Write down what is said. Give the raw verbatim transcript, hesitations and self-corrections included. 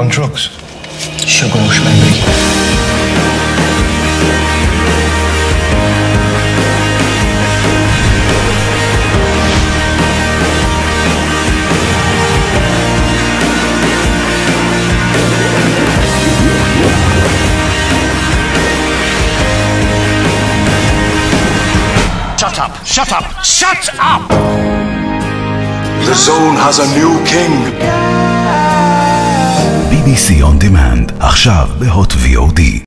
on drugs? Sugar rush, maybe. Shut up! Shut up! Shut up! The Zone has a new king. B B C On Demand, עכשיו בהוט V O D.